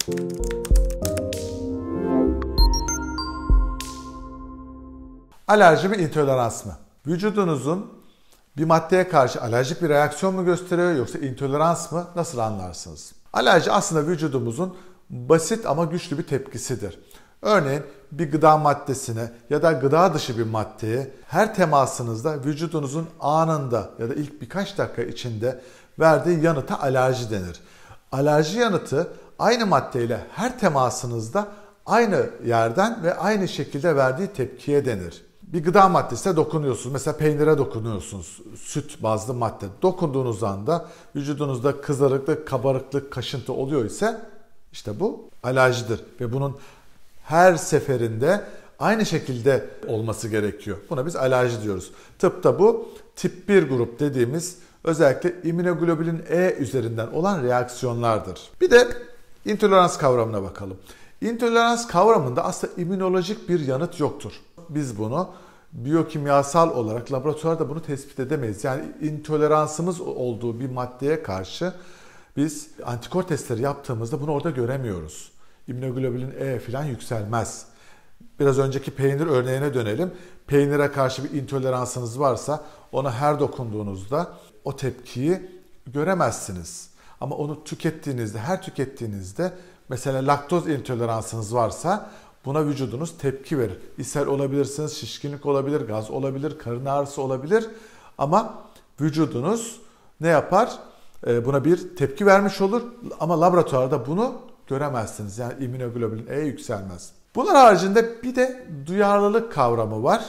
Alerji mi, intolerans mı? Vücudunuzun bir maddeye karşı alerjik bir reaksiyon mu gösteriyor yoksa intolerans mı? Nasıl anlarsınız? Alerji aslında vücudumuzun basit ama güçlü bir tepkisidir. Örneğin bir gıda maddesine ya da gıda dışı bir maddeye her temasınızda vücudunuzun anında ya da ilk birkaç dakika içinde verdiği yanıta alerji denir. Alerji yanıtı aynı maddeyle her temasınızda aynı yerden ve aynı şekilde verdiği tepkiye denir. Bir gıda maddesine dokunuyorsunuz. Mesela peynire dokunuyorsunuz. Süt bazlı madde. Dokunduğunuz anda vücudunuzda kızarıklık, kabarıklık, kaşıntı oluyor ise işte bu alerjidir. Ve bunun her seferinde aynı şekilde olması gerekiyor. Buna biz alerji diyoruz. Tıpta bu tip 1 grup dediğimiz özellikle immünoglobulin E üzerinden olan reaksiyonlardır. Bir de intolerans kavramına bakalım. İntolerans kavramında aslında immünolojik bir yanıt yoktur. Biz bunu biyokimyasal olarak laboratuvarda bunu tespit edemeyiz. Yani intoleransımız olduğu bir maddeye karşı biz antikor testleri yaptığımızda bunu orada göremiyoruz. İmmünoglobulin E falan yükselmez. Biraz önceki peynir örneğine dönelim. Peynire karşı bir intoleransınız varsa ona her dokunduğunuzda o tepkiyi göremezsiniz. Ama onu tükettiğinizde, her tükettiğinizde mesela laktoz intoleransınız varsa buna vücudunuz tepki verir. İshal olabilirsiniz, şişkinlik olabilir, gaz olabilir, karın ağrısı olabilir. Ama vücudunuz ne yapar? Buna bir tepki vermiş olur ama laboratuvarda bunu göremezsiniz. Yani immünoglobulin E yükselmez. Bunlar haricinde bir de duyarlılık kavramı var.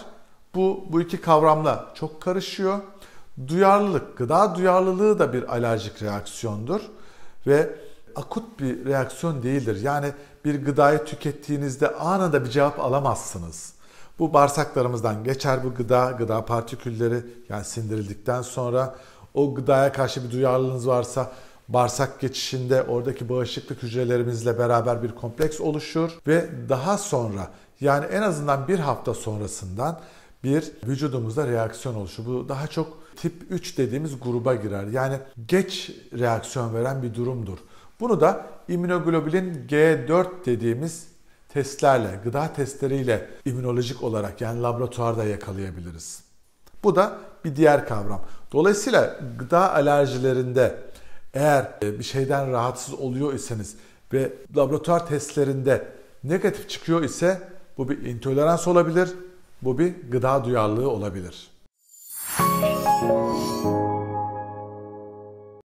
Bu iki kavramla çok karışıyor. Duyarlılık, gıda duyarlılığı da bir alerjik reaksiyondur ve akut bir reaksiyon değildir. Yani bir gıdayı tükettiğinizde anında bir cevap alamazsınız. Bu bağırsaklarımızdan geçer bu gıda partikülleri, yani sindirildikten sonra o gıdaya karşı bir duyarlılığınız varsa bağırsak geçişinde oradaki bağışıklık hücrelerimizle beraber bir kompleks oluşur ve daha sonra, yani en azından bir hafta sonrasından bir vücudumuzda reaksiyon oluşur. Bu daha çok tip 3 dediğimiz gruba girer. Yani geç reaksiyon veren bir durumdur. Bunu da immünoglobulin G4 dediğimiz testlerle, gıda testleriyle immünolojik olarak yani laboratuvarda yakalayabiliriz. Bu da bir diğer kavram. Dolayısıyla gıda alerjilerinde eğer bir şeyden rahatsız oluyor iseniz ve laboratuvar testlerinde negatif çıkıyor ise bu bir intolerans olabilir, bu bir gıda duyarlılığı olabilir.